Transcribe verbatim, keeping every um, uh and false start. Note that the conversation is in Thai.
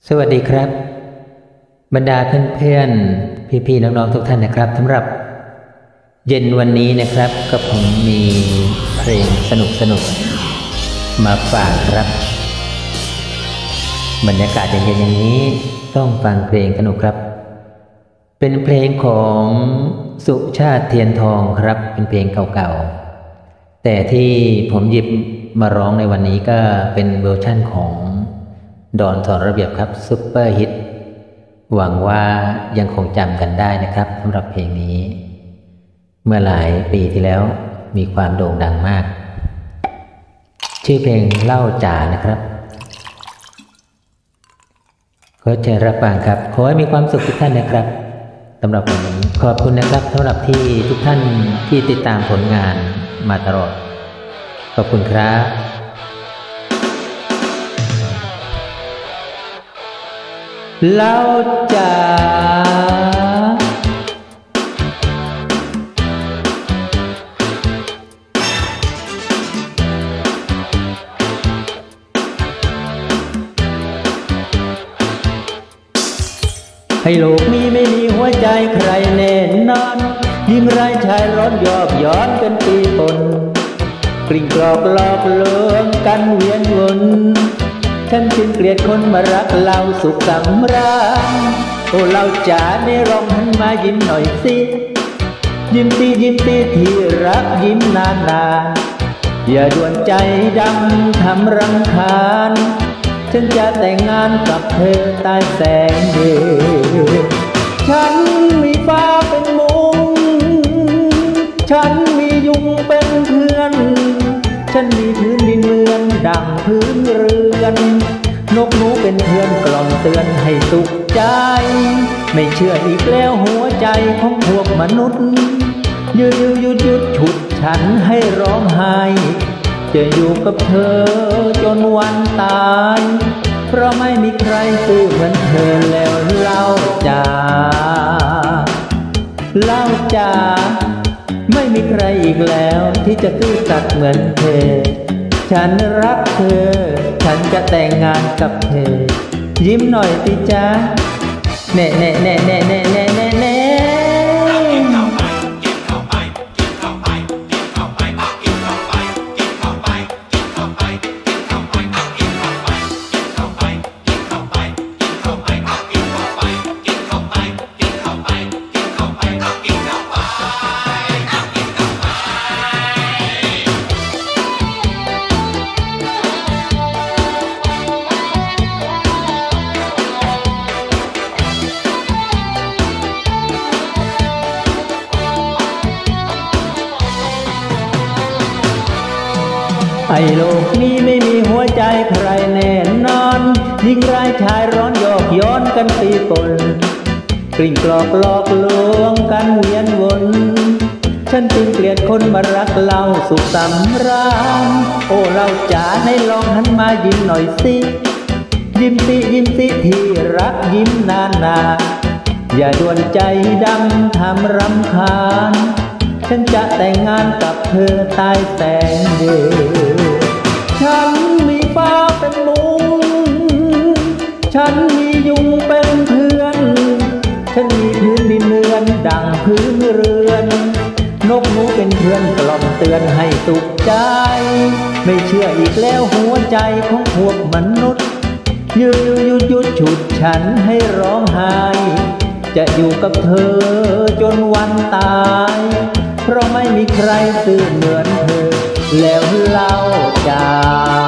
สวัสดีครับบรรดาเพื่อนๆพี่ๆน้องๆทุกท่านนะครับสำหรับเย็นวันนี้นะครับก็ผมมีเพลงสนุกๆมาฝากครับบรรยากาศเย็นๆอย่างนี้ต้องฟังเพลงสนุกครับเป็นเพลงของสุชาติเทียนทองครับเป็นเพลงเก่าๆแต่ที่ผมหยิบมาร้องในวันนี้ก็เป็นเวอร์ชั่นของดอน สอนระเบียบครับซุปเปอร์ฮิตหวังว่ายังคงจำกันได้นะครับสำหรับเพลงนี้เมื่อหลายปีที่แล้วมีความโด่งดังมากชื่อเพลงเล่าจ๋านะครับขอเชิญรับฟังครับขอให้มีความสุขทุกท่านนะครับสำหรับวันนี้ขอบคุณนะครับสำหรับที่ทุกท่านที่ติดตามผลงานมาตลอดขอบคุณครับเล่าจ๋าให้โลกนี้ไม่มีหัวใจใครแน่นอนยิ่งไร้ชายร้อนยอบย้อนกันปีปนกลิ่นกรอกหลอกลวงกันเวียนวนฉันจึงเกลียดคนมารักเราสุขสำราญโอ้เราจ๋าได้ลองหันมายิ้มหน่อยสิยิ้มสิยิ้มสิที่รักยิ้มนานๆอย่าด่วนใจดำทำรำคาญฉันจะแต่งงานกับเธอใต้แสงเดือนฉันมีฟ้าเป็นมุงฉันมียุงเป็นเพื่อนฉันมีพื้นดินเหมือนดังพื้นเรือนนกหนูเป็นเพื่อนกล่อมเตือนให้สุขใจไม่เชื่ออีกแล้วหัวใจของพวกมนุษย์ยืดยืดยุดยุดฉุดฉันให้ร้องไห้จะอยู่กับเธอจนวันตายเพราะไม่มีใครซื่อเหมือนเธอแล้วเล่าจ๋าเล่าจ๋าไม่มีใครอีกแล้วที่จะซื่อสัตย์เหมือนเธอฉันรักเธอฉันจะแต่งงานกับเธอยิ้มหน่อยสิจ๊ะแน่แน่แน่แน่แน่แน่แน่แน่ไอ้โลกนี้ไม่มีหัวใจใครแน่นอนยิ่งร้ายชายร้อนยอกย้อนกันปีปนกลิ่นกลอกหลอกลวงกันเวียนวนฉันจึงเกลียดคนมารักเราสุขสำราญโอ้เราจ๋าให้ลองหันมายิ้มหน่อยสิยิ้มสิยิ้มสิที่รักยิ้มนานๆอย่าด่วนใจดำทำรำคาญฉันจะแต่งงานกับเธอใต้แสงเดือนฉันมีฟ้าเป็นมุงฉันมียุงเป็นเพื่อนฉันมีพื้นดินเหมือนดังพื้นเรือนนกหนูเป็นเพื่อนกล่อมเตือนให้สุขใจไม่เชื่ออีกแล้วหัวใจของพวกมนุษย์ยืดยุดยุดฉุดฉันให้ร้องไห้จะอยู่กับเธอจนวันตายเพราะไม่มีใครซื่อเหมือนเธอแล้วเล่าจ๋า